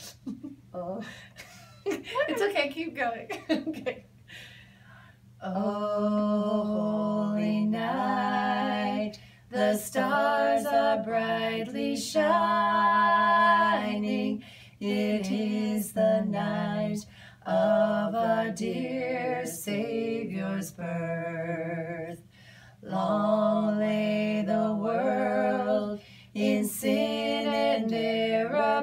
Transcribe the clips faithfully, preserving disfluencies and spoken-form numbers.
Oh. It's okay, keep going. Okay. Oh, holy night, the stars are brightly shining. It is the night of our dear Savior's birth. Long lay the world in sin and error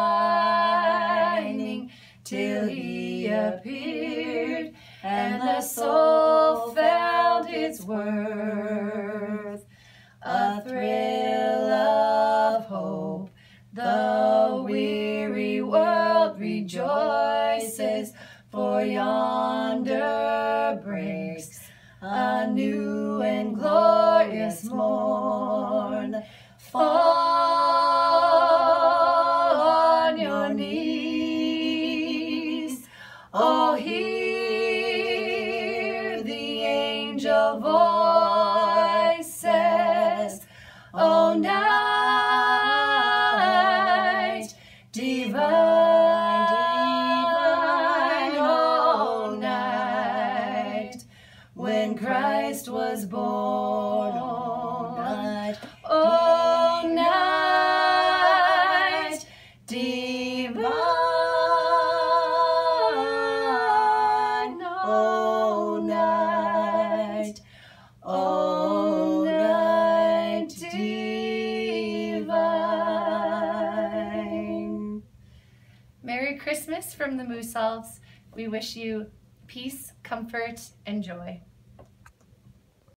pining, till he appeared and the soul found its worth. A thrill of hope, the weary world rejoices, for yonder breaks a new and glorious morn. Fall on your knees, oh, hear the angel voices, oh, night divine, divine, oh, night, when Christ was born, oh, night, oh, night divine, oh, night, oh, night divine. Merry Christmas from the Moosalves. We wish you peace, comfort, and joy.